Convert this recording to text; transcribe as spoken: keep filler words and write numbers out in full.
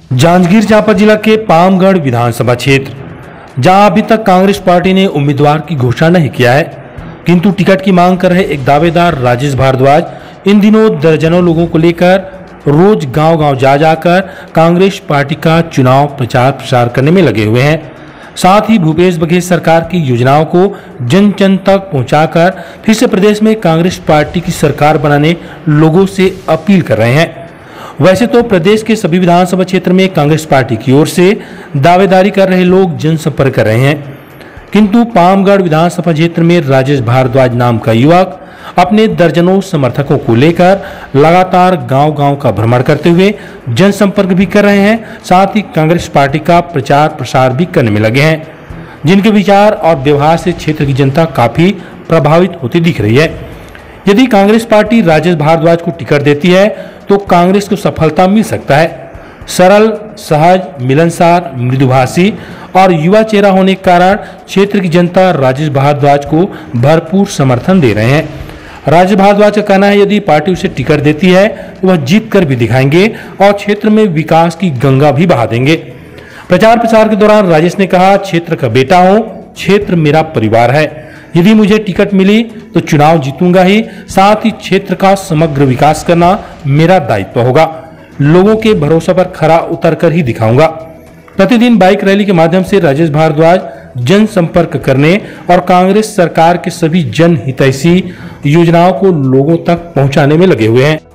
जांजगीर चांपा जिला के पामगढ़ विधानसभा क्षेत्र, जहां अभी तक कांग्रेस पार्टी ने उम्मीदवार की घोषणा नहीं किया है, किंतु टिकट की मांग कर रहे एक दावेदार राजेश भारद्वाज इन दिनों दर्जनों लोगों को लेकर रोज गांव-गांव जा जाकर कांग्रेस पार्टी का चुनाव प्रचार प्रसार करने में लगे हुए हैं। साथ ही भूपेश बघेल सरकार की योजनाओं को जन जन तक पहुंचाकर फिर से प्रदेश में कांग्रेस पार्टी की सरकार बनाने लोगों से अपील कर रहे हैं। वैसे तो प्रदेश के सभी विधानसभा क्षेत्र में कांग्रेस पार्टी की ओर से दावेदारी कर रहे लोग जनसंपर्क कर रहे हैं, किंतु पामगढ़ विधानसभा क्षेत्र में राजेश भारद्वाज नाम का युवक अपने दर्जनों समर्थकों को लेकर लगातार गांव-गांव का भ्रमण करते हुए जनसंपर्क भी कर रहे हैं। साथ ही कांग्रेस पार्टी का प्रचार प्रसार भी करने में लगे हैं, जिनके विचार और व्यवहार से क्षेत्र की जनता काफी प्रभावित होती दिख रही है। यदि कांग्रेस पार्टी राजेश भारद्वाज को टिकट देती है तो कांग्रेस को सफलता मिल सकता है। सरल, सहज, मिलनसार, मृदुभाषी और युवा चेहरा होने के कारण क्षेत्र की जनता राजेश भारद्वाज को भरपूर समर्थन दे रहे हैं। राजेश भारद्वाज का कहना है, यदि पार्टी उसे टिकट देती है तो वह जीत कर भी दिखाएंगे और क्षेत्र में विकास की गंगा भी बहा देंगे। प्रचार प्रसार के दौरान राजेश ने कहा, क्षेत्र का बेटा हूं, क्षेत्र मेरा परिवार है। यदि मुझे टिकट मिली तो चुनाव जीतूंगा ही, साथ ही क्षेत्र का समग्र विकास करना मेरा दायित्व होगा। लोगों के भरोसे पर खरा उतरकर ही दिखाऊंगा। प्रतिदिन बाइक रैली के माध्यम से राजेश भारद्वाज जनसंपर्क करने और कांग्रेस सरकार के सभी जनहितैषी योजनाओं को लोगों तक पहुंचाने में लगे हुए हैं।